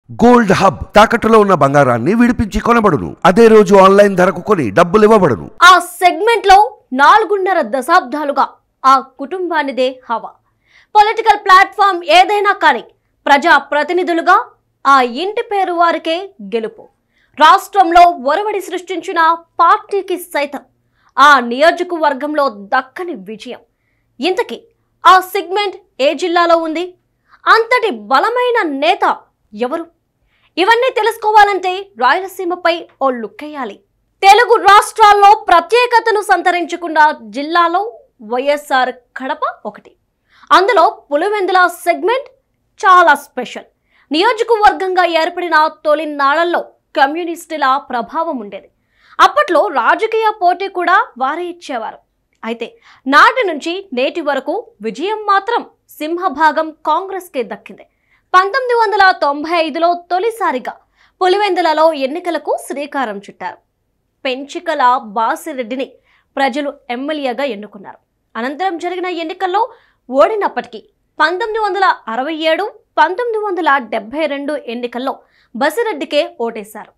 Gold hub తాకట్టులో ఉన్న బంగారాన్ని విడిపించి కొనబడును. అదే రోజు ఆన్లైన్ ధరకు కొని డబ్బులు ఇవ్వబడును. ఆ సెగ్మెంట్ లో 4.5 దశాబ్దాలుగా ఆ కుటుంబానిదే హవా. పొలిటికల్ ప్లాట్ఫామ్ ఏదైనా కానీ ప్రజా ప్రతినిధులుగా ఆ ఇంటి పేరు వారికే గెలుపు. రాష్ట్రంలో ఒరవడి సృష్టించిన పార్టీకి సైతం ఆ నియోజకవర్గంలో దక్కని విజయం. ఇంతకీ ఆ సెగ్మెంట్ ఏ జిల్లాలో ఉంది? అంతటి బలమైన నేత ఎవరు? ఇవన్నీ తెలుసుకోవాలంటే రాయలసీమపై ఓ లుక్కేయాలి. తెలుగు రాష్ట్రాల్లో ప్రత్యేకతను సంతరించుకున్న జిల్లాలో వైఎస్ఆర్ కడప ఒకటి. అందులో పులివెందుల సెగ్మెంట్ చాలా స్పెషల్. నియోజకవర్గంగా ఏర్పడిన తొలి నాళ్లలో కమ్యూనిస్టుల ప్రభావం ఉండేది. అప్పట్లో రాజకీయ పోటీ కూడా వారే ఇచ్చేవారు. అయితే నాటి నుంచి నేటి వరకు విజయం మాత్రం సింహభాగం కాంగ్రెస్కే దక్కింది. 1995లో తొలిసారిగా పులివెందులలో ఎన్నికలకు శ్రీకారం చుట్టారు. పెంచికల బాసిరెడ్డిని ప్రజలు ఎమ్మెల్యేగా ఎన్నుకున్నారు. అనంతరం జరిగిన ఎన్నికల్లో ఓడినప్పటికీ 1967, 1972 ఎన్నికల్లో బసిరెడ్డికే ఓటేశారు.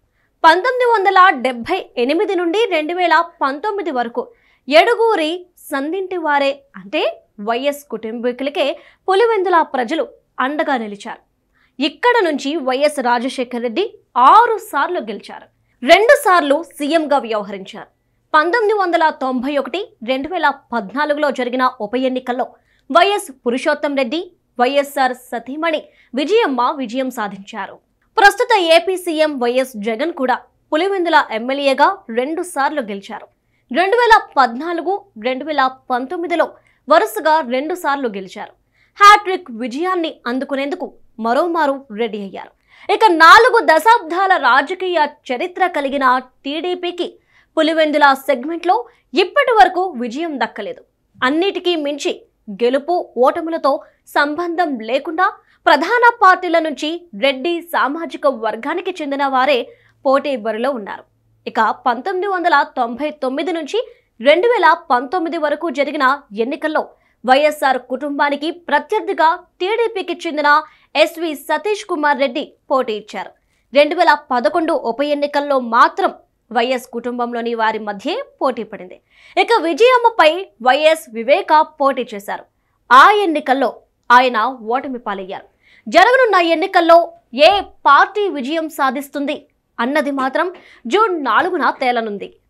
1978 నుండి 2019 వరకు ఎడుగూరి సందింటి వారే అంటే వైఎస్ కుటుంబీకులకే పులివెందుల ప్రజలు అండగా నిలిచారు. ఇక్కడ నుంచి వైఎస్ రాజశేఖర రెడ్డి 6 సార్లు గెలిచారు. 2 సార్లు సీఎంగా వ్యవహరించారు. 1991, 2014లో జరిగిన ఉప ఎన్నికల్లో వైఎస్ పురుషోత్తం రెడ్డి, వైఎస్ఆర్ సతీమణి విజయమ్మ విజయం సాధించారు. ప్రస్తుత ఏపీ సీఎం వైఎస్ జగన్ కూడా పులివెందుల ఎమ్మెల్యేగా 2 సార్లు గెలిచారు. 2014, 2019లో వరుసగా 2 సార్లు గెలిచారు. హ్యాట్రిక్ విజయాన్ని అందుకునేందుకు మరోమారు రెడీ అయ్యారు. ఇక 4 దశాబ్దాల రాజకీయ చరిత్ర కలిగిన టీడీపీకి పులివెందుల సెగ్మెంట్లో ఇప్పటి వరకు విజయం దక్కలేదు. అన్నిటికీ మించి గెలుపు ఓటములతో సంబంధం లేకుండా ప్రధాన పార్టీల నుంచి రెడ్డి సామాజిక వర్గానికి చెందిన వారే పోటీ బరిలో ఉన్నారు. ఇక 1999 నుంచి 2019 వరకు జరిగిన ఎన్నికల్లో వైఎస్ఆర్ కుటుంబానికి ప్రత్యర్థిగా టీడీపీకి చెందిన ఎస్వి సతీష్ కుమార్ రెడ్డి పోటీ ఇచ్చారు. 2011 ఉప ఎన్నికల్లో మాత్రం వైఎస్ కుటుంబంలోని వారి మధ్య పోటీ పడింది. ఇక విజయమ్మపై వైఎస్ వివేక పోటీ చేశారు. ఆ ఎన్నికల్లో ఆయన ఓటమి పాలయ్యారు. జరగనున్న ఎన్నికల్లో ఏ పార్టీ విజయం సాధిస్తుంది అన్నది మాత్రం జూన్ 4న తేలనుంది.